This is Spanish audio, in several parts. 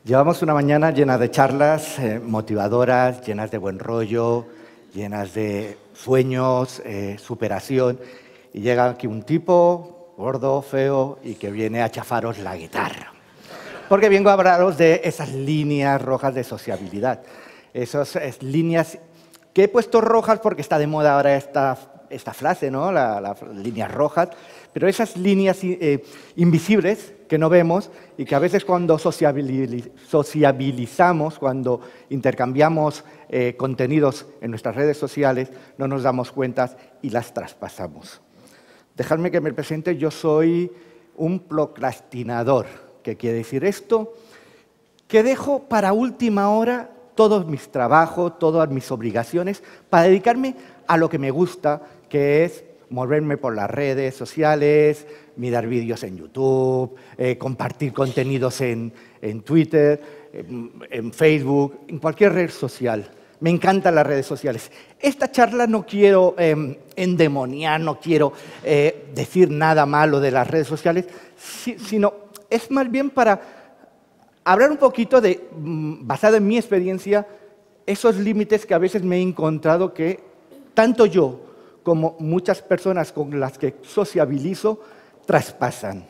Llevamos una mañana llena de charlas motivadoras, llenas de buen rollo, llenas de sueños, superación. Y llega aquí un tipo gordo, feo y que viene a chafaros la guitarra. Porque vengo a hablaros de esas líneas rojas de sociabilidad. Esas líneas que he puesto rojas porque está de moda ahora esta frase, ¿no? Las líneas rojas. Pero esas líneas invisibles que no vemos y que a veces cuando sociabilizamos, cuando intercambiamos contenidos en nuestras redes sociales, no nos damos cuenta y las traspasamos. Dejadme que me presente, yo soy un procrastinador. ¿Qué quiere decir esto? Que dejo para última hora todos mis trabajos, todas mis obligaciones, para dedicarme a lo que me gusta, que es moverme por las redes sociales, mirar vídeos en YouTube, compartir contenidos en Twitter, en Facebook, en cualquier red social. Me encantan las redes sociales. Esta charla no quiero endemoniar, no quiero decir nada malo de las redes sociales, sino es más bien para hablar un poquito de, basado en mi experiencia, esos límites que a veces me he encontrado que tanto yo como muchas personas con las que sociabilizo traspasan.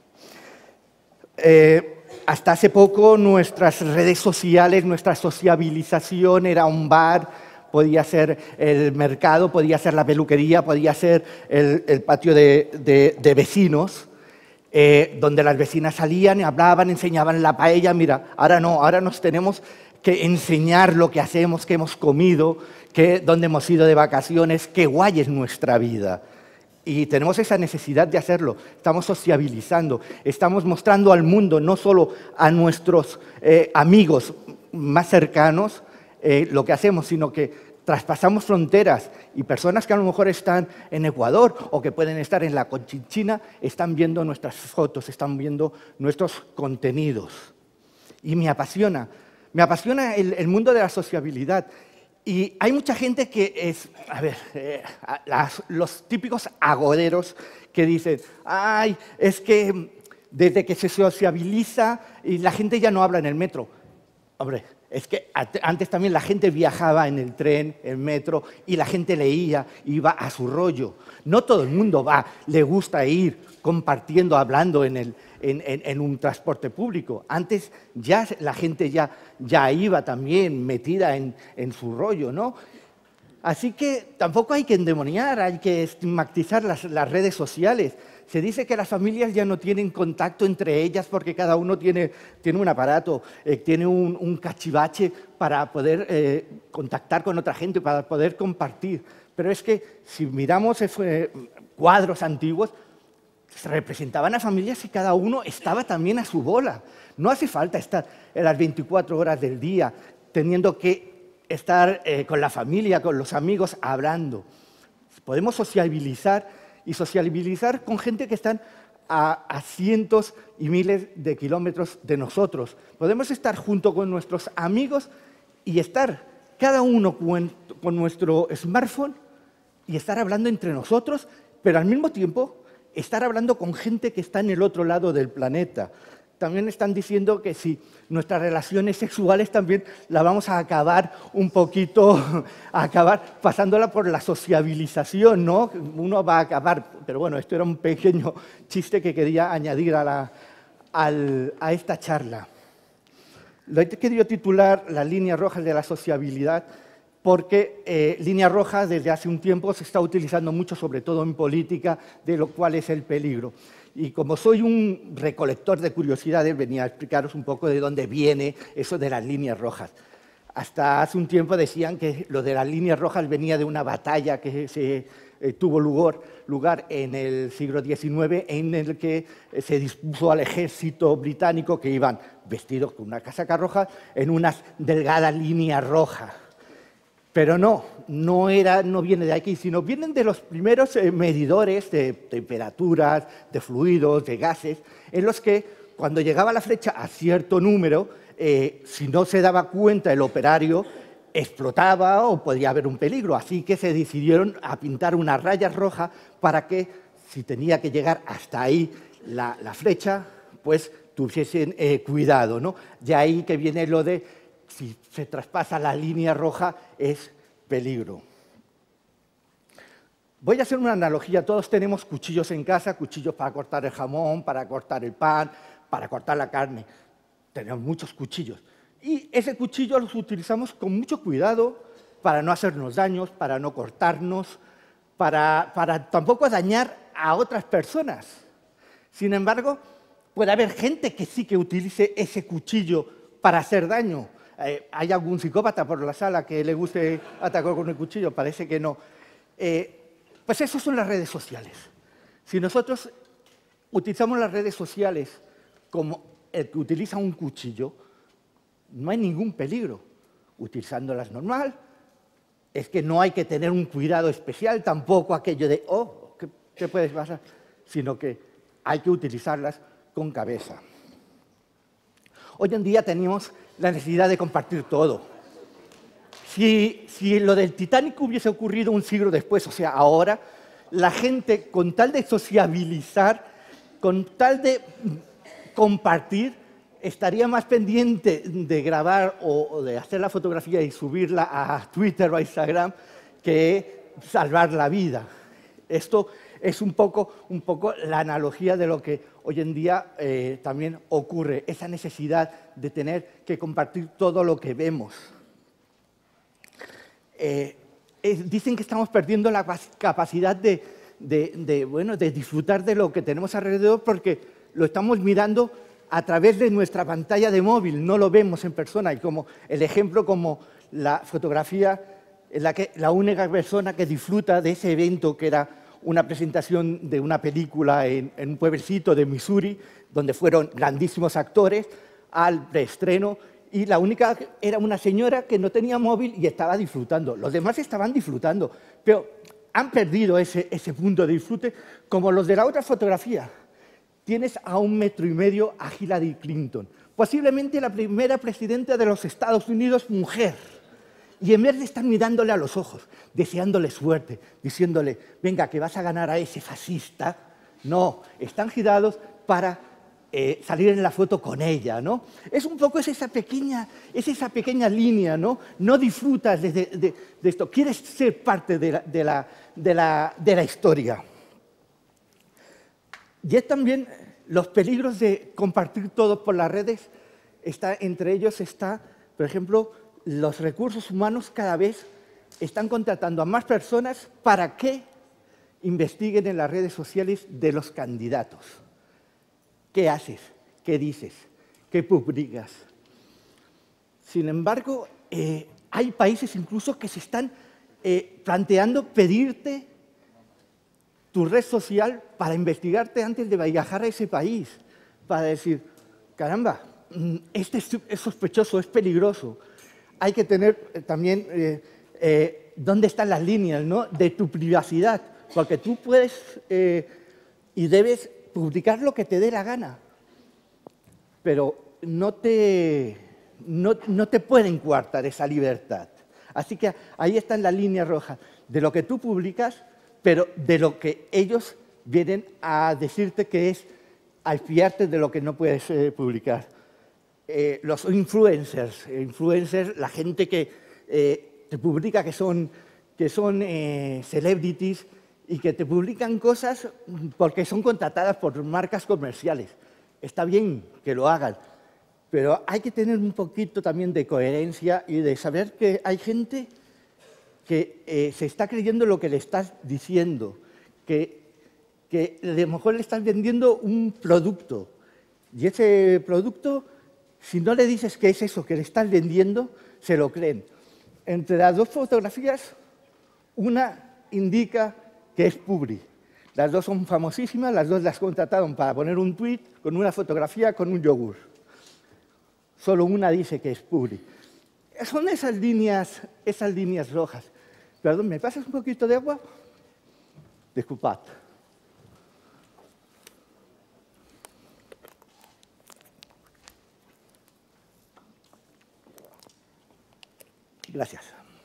Hasta hace poco nuestras redes sociales, nuestra sociabilización era un bar, podía ser el mercado, podía ser la peluquería, podía ser el patio de vecinos, donde las vecinas salían y hablaban, enseñaban la paella. Mira, ahora no, ahora nos tenemos que enseñar lo que hacemos, qué hemos comido, dónde hemos ido de vacaciones, qué guay es nuestra vida. Y tenemos esa necesidad de hacerlo. Estamos sociabilizando, estamos mostrando al mundo, no solo a nuestros amigos más cercanos, lo que hacemos, sino que traspasamos fronteras y personas que a lo mejor están en Ecuador o que pueden estar en la Conchinchina están viendo nuestras fotos, están viendo nuestros contenidos. Y me apasiona el mundo de la sociabilidad. Y hay mucha gente que es, los típicos agoreros que dicen, ay, es que desde que se sociabiliza y la gente ya no habla en el metro. Hombre, es que antes también la gente viajaba en el tren, en el metro, y la gente leía, iba a su rollo. No todo el mundo le gusta ir compartiendo, hablando en un transporte público. Antes ya la gente ya iba también metida en su rollo, ¿no? Así que tampoco hay que endemoniar, hay que estigmatizar las redes sociales. Se dice que las familias ya no tienen contacto entre ellas porque cada uno tiene un aparato, tiene un cachivache para poder contactar con otra gente, para poder compartir. Pero es que si miramos cuadros antiguos, se representaban a familias y cada uno estaba también a su bola. No hace falta estar en las 24 horas del día teniendo que estar con la familia, con los amigos, hablando. Podemos sociabilizar y sociabilizar con gente que están a cientos y miles de kilómetros de nosotros. Podemos estar junto con nuestros amigos y estar cada uno con nuestro smartphone y estar hablando entre nosotros, pero al mismo tiempo estar hablando con gente que está en el otro lado del planeta. También están diciendo que si nuestras relaciones sexuales también las vamos a acabar un poquito, pasándola por la sociabilización, ¿no? Uno va a acabar, pero bueno, esto era un pequeño chiste que quería añadir a esta charla. Lo he querido titular Las líneas rojas de la sociabilidad porque línea roja desde hace un tiempo se está utilizando mucho, sobre todo en política, de lo cual es el peligro. Y como soy un recolector de curiosidades, venía a explicaros un poco de dónde viene eso de las líneas rojas. Hasta hace un tiempo decían que lo de las líneas rojas venía de una batalla que tuvo lugar en el siglo XIX, en el que se dispuso al ejército británico que iban vestidos con una casaca roja en unas delgadas líneas rojas. Pero no viene de aquí, sino vienen de los primeros medidores de temperaturas, de fluidos, de gases, en los que cuando llegaba la flecha a cierto número, si no se daba cuenta el operario, explotaba o podía haber un peligro. Así que se decidieron a pintar unas rayas rojas para que, si tenía que llegar hasta ahí la flecha, pues tuviesen cuidado, ¿no? De ahí que viene lo de si se traspasa la línea roja es peligro. Voy a hacer una analogía. Todos tenemos cuchillos en casa, cuchillos para cortar el jamón, para cortar el pan, para cortar la carne. Tenemos muchos cuchillos. Y ese cuchillo los utilizamos con mucho cuidado para no hacernos daños, para no cortarnos, para tampoco dañar a otras personas. Sin embargo, puede haber gente que sí que utilice ese cuchillo para hacer daño. ¿Hay algún psicópata por la sala que le guste atacar con el cuchillo? Parece que no. Pues eso son las redes sociales. Si nosotros utilizamos las redes sociales como el que utiliza un cuchillo, no hay ningún peligro. Utilizándolas normal, es que no hay que tener un cuidado especial, tampoco aquello de, oh, ¿qué puede pasar? Sino que hay que utilizarlas con cabeza. Hoy en día tenemos la necesidad de compartir todo. Si lo del Titanic hubiese ocurrido un siglo después, o sea, ahora, la gente, con tal de sociabilizar, con tal de compartir, estaría más pendiente de grabar o de hacer la fotografía y subirla a Twitter o a Instagram que salvar la vida. Esto es un poco la analogía de lo que hoy en día también ocurre, esa necesidad de tener que compartir todo lo que vemos. Dicen que estamos perdiendo la capacidad de disfrutar de lo que tenemos alrededor porque lo estamos mirando a través de nuestra pantalla de móvil, no lo vemos en persona. Y como el ejemplo, como la fotografía en la que la única persona que disfruta de ese evento, que era una presentación de una película en un pueblecito de Missouri, donde fueron grandísimos actores, al preestreno, y la única era una señora que no tenía móvil y estaba disfrutando. Los demás estaban disfrutando, pero han perdido ese punto de disfrute, como los de la otra fotografía. Tienes a 1,5 metros a Hillary Clinton, posiblemente la primera presidenta de los Estados Unidos mujer. Y en vez de estar mirándole a los ojos, deseándole suerte, diciéndole, venga, que vas a ganar a ese fascista, no, están girados para salir en la foto con ella, ¿no? Es un poco esa pequeña línea, ¿no? No disfrutas de esto, quieres ser parte de la historia. Y es también los peligros de compartir todo por las redes. Entre ellos está, por ejemplo, los recursos humanos cada vez están contratando a más personas para que investiguen en las redes sociales de los candidatos. ¿Qué haces? ¿Qué dices? ¿Qué publicas? Sin embargo, hay países incluso que se están planteando pedirte tu red social para investigarte antes de viajar a ese país, para decir, caramba, este es sospechoso, es peligroso. Hay que tener también dónde están las líneas, ¿no?, de tu privacidad, porque tú puedes y debes publicar lo que te dé la gana, pero no te pueden coartar esa libertad. Así que ahí están las líneas rojas de lo que tú publicas, pero de lo que ellos vienen a decirte que es al fiarte de lo que no puedes publicar. Los influencers, la gente que te publica que son celebrities y que te publican cosas porque son contratadas por marcas comerciales. Está bien que lo hagan, pero hay que tener un poquito también de coherencia y de saber que hay gente que se está creyendo lo que le estás diciendo, que a lo mejor le estás vendiendo un producto y ese producto, si no le dices que es eso que le estás vendiendo, se lo creen. Entre las dos fotografías, una indica que es publi. Las dos son famosísimas, las dos las contrataron para poner un tweet con una fotografía con un yogur. Solo una dice que es publi. Son esas líneas rojas. Perdón, ¿me pasas un poquito de agua? Disculpad. Gracias.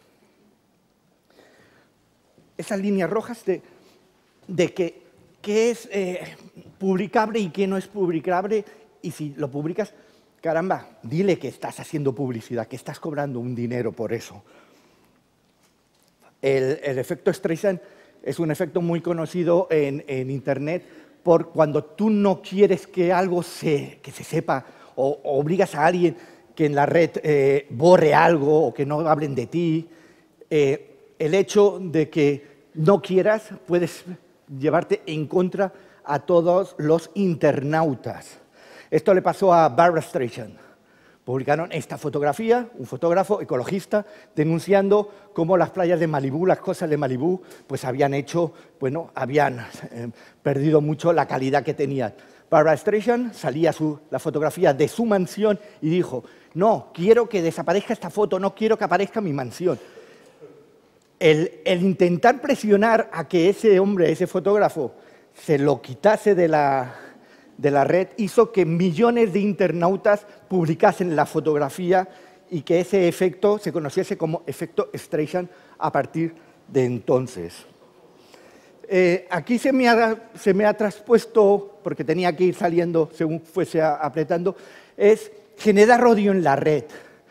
Esas líneas rojas de qué es publicable y qué no es publicable y si lo publicas, caramba, dile que estás haciendo publicidad, que estás cobrando un dinero por eso. El efecto Streisand es un efecto muy conocido en Internet por cuando tú no quieres que algo que se sepa o obligas a alguien que en la red borre algo o que no hablen de ti. El hecho de que no quieras puedes llevarte en contra a todos los internautas. Esto le pasó a Barbra Streisand. Publicaron esta fotografía, un fotógrafo ecologista, denunciando cómo las playas de Malibú, las costas de Malibú, pues habían perdido mucho la calidad que tenían. Barbra Streisand salía la fotografía de su mansión y dijo, no, quiero que desaparezca esta foto, no quiero que aparezca mi mansión. El intentar presionar a que ese hombre, ese fotógrafo, se lo quitase de la red hizo que millones de internautas publicasen la fotografía y que ese efecto se conociese como efecto Streisand a partir de entonces. Aquí se me ha traspuesto, porque tenía que ir saliendo según fuese apretando, es generar odio en la red.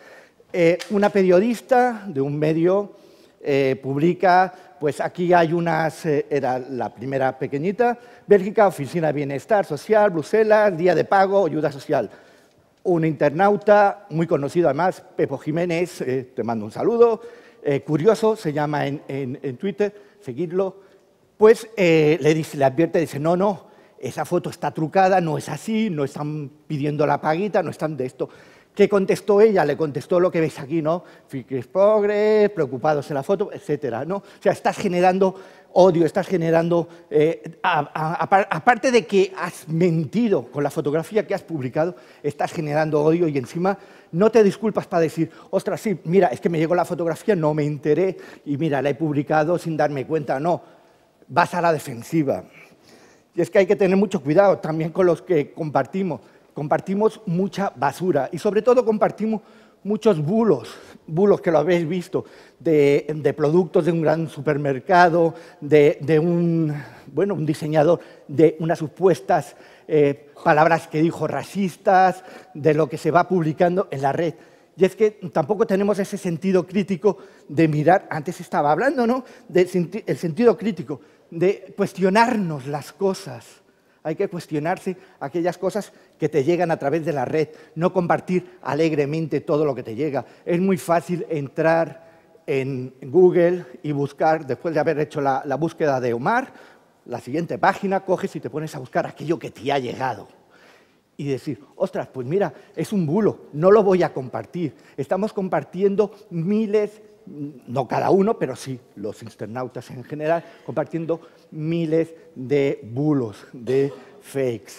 Una periodista de un medio publica, pues aquí hay unas, era la primera pequeñita, Bélgica, Oficina de Bienestar Social, Bruselas, Día de Pago, Ayuda Social. Un internauta muy conocido además, Pepo Jiménez, te mando un saludo, curioso, se llama en Twitter, seguidlo, pues le advierte, dice, no, esa foto está trucada, no es así, no están pidiendo la paguita, no están de esto. ¿Qué contestó ella? Le contestó lo que veis aquí, ¿no? Frikis progres, preocupados en la foto, etcétera, ¿no? O sea, estás generando odio, estás generando... aparte de que has mentido con la fotografía que has publicado, estás generando odio y encima no te disculpas para decir, ostras, sí, mira, es que me llegó la fotografía, no me enteré y mira, la he publicado sin darme cuenta. No, vas a la defensiva. Y es que hay que tener mucho cuidado también con los que compartimos. Compartimos mucha basura y sobre todo compartimos muchos bulos que lo habéis visto, de productos de un gran supermercado, de un diseñador, de unas supuestas palabras que dijo racistas, de lo que se va publicando en la red. Y es que tampoco tenemos ese sentido crítico de mirar, antes estaba hablando, ¿no?, el sentido crítico, de cuestionarnos las cosas. Hay que cuestionarse aquellas cosas que te llegan a través de la red, no compartir alegremente todo lo que te llega. Es muy fácil entrar en Google y buscar, después de haber hecho la búsqueda de Omar, la siguiente página, coges y te pones a buscar aquello que te ha llegado. Y decir, ostras, pues mira, es un bulo, no lo voy a compartir. Estamos compartiendo miles, no cada uno, pero sí los internautas en general, compartiendo miles de bulos, de fakes.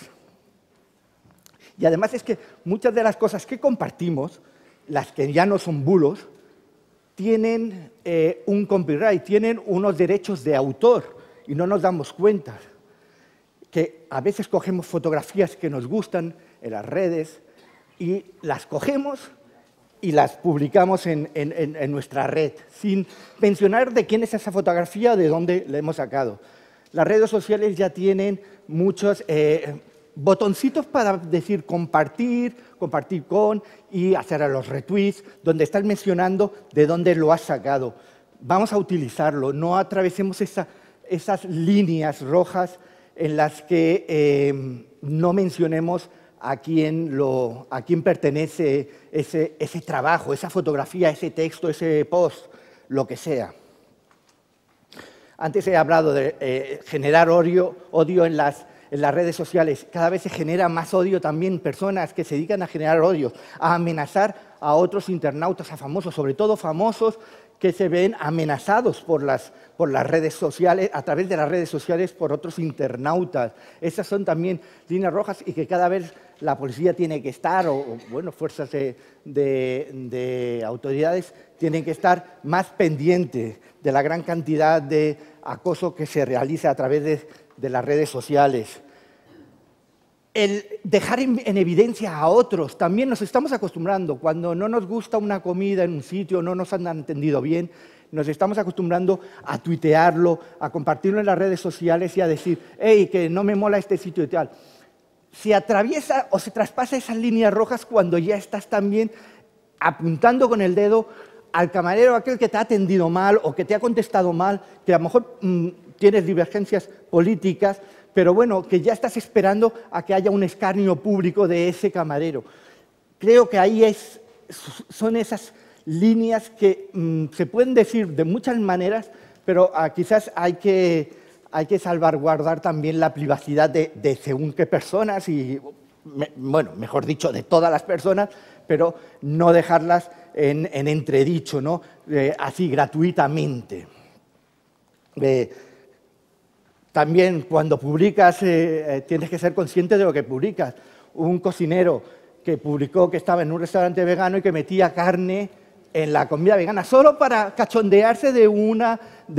Y además es que muchas de las cosas que compartimos, las que ya no son bulos, tienen un copyright, tienen unos derechos de autor y no nos damos cuenta. Que a veces cogemos fotografías que nos gustan en las redes y las cogemos y las publicamos en nuestra red, sin mencionar de quién es esa fotografía o de dónde la hemos sacado. Las redes sociales ya tienen muchos botoncitos para decir compartir, compartir con y hacer a los retweets, donde estás mencionando de dónde lo has sacado. Vamos a utilizarlo, no atravesemos esas líneas rojas en las que no mencionemos a quién pertenece ese trabajo, esa fotografía, ese texto, ese post, lo que sea. Antes he hablado de generar odio en las redes sociales. Cada vez se genera más odio también, personas que se dedican a generar odio, a amenazar a otros internautas, a famosos, sobre todo famosos que se ven amenazados por las redes sociales, a través de las redes sociales por otros internautas. Esas son también líneas rojas y que cada vez la policía tiene que estar, fuerzas de autoridades tienen que estar más pendientes de la gran cantidad de acoso que se realiza a través de las redes sociales. El dejar en evidencia a otros, también nos estamos acostumbrando. Cuando no nos gusta una comida en un sitio, no nos han entendido bien, nos estamos acostumbrando a tuitearlo, a compartirlo en las redes sociales y a decir, hey, que no me mola este sitio y tal. se atraviesa o se traspasa esas líneas rojas cuando ya estás también apuntando con el dedo al camarero, aquel que te ha atendido mal o que te ha contestado mal, que a lo mejor tienes divergencias políticas, pero bueno, que ya estás esperando a que haya un escarnio público de ese camarero. Creo que ahí son esas líneas que se pueden decir de muchas maneras, pero quizás hay que salvaguardar también la privacidad de según qué personas y, bueno, mejor dicho, de todas las personas, pero no dejarlas en entredicho, ¿no? Así gratuitamente. También cuando publicas tienes que ser consciente de lo que publicas. Un cocinero que publicó que estaba en un restaurante vegano y que metía carne en la comida vegana, solo para cachondearse de una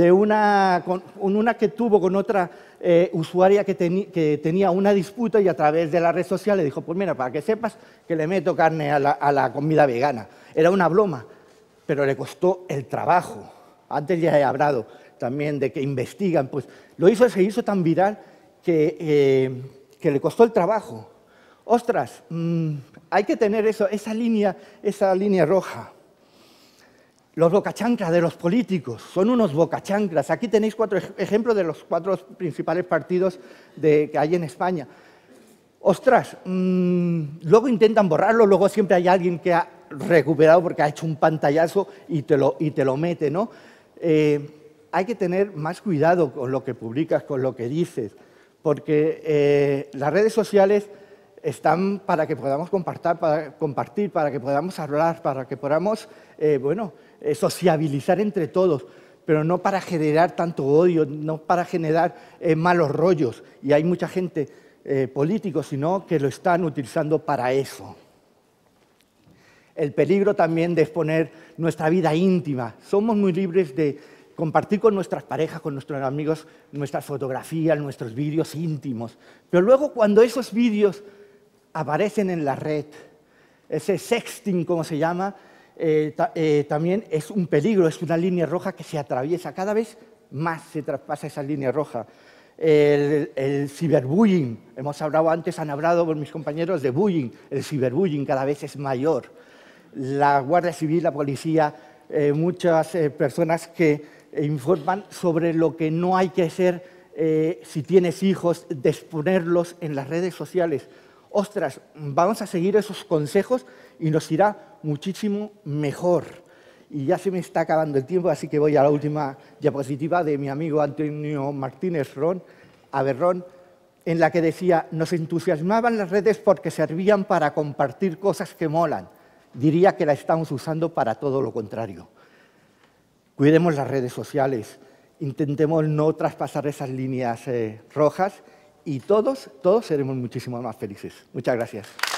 que tuvo con otra usuaria que tenía una disputa y a través de la red social le dijo, pues mira, para que sepas que le meto carne a la comida vegana. Era una broma, pero le costó el trabajo. Antes ya he hablado también de que investigan, pues se hizo tan viral que le costó el trabajo. Ostras, hay que tener esa línea roja. Los bocachanclas de los políticos, son unos bocachanclas. Aquí tenéis 4 ejemplos de los 4 principales partidos que hay en España. Ostras, luego intentan borrarlo, luego siempre hay alguien que ha recuperado porque ha hecho un pantallazo y te lo mete, ¿no? Hay que tener más cuidado con lo que publicas, con lo que dices, porque las redes sociales están para que podamos compartir, para que podamos hablar, para que podamos, sociabilizar entre todos, pero no para generar tanto odio, no para generar malos rollos. Y hay mucha gente, políticos, sino que lo están utilizando para eso. El peligro también de exponer nuestra vida íntima. Somos muy libres de compartir con nuestras parejas, con nuestros amigos, nuestras fotografías, nuestros vídeos íntimos. Pero luego cuando esos vídeos aparecen en la red, ese sexting, como se llama, también es un peligro, es una línea roja que se atraviesa. Cada vez más se traspasa esa línea roja. El ciberbullying, han hablado mis compañeros de bullying, el ciberbullying cada vez es mayor. La Guardia Civil, la policía, muchas personas que informan sobre lo que no hay que hacer si tienes hijos, de exponerlos en las redes sociales. Ostras, vamos a seguir esos consejos y nos irá muchísimo mejor. Y ya se me está acabando el tiempo, así que voy a la última diapositiva de mi amigo Antonio Martínez Aberrón, en la que decía, nos entusiasmaban las redes porque servían para compartir cosas que molan. Diría que la estamos usando para todo lo contrario. Cuidemos las redes sociales, intentemos no traspasar esas líneas rojas y todos seremos muchísimo más felices. Muchas gracias.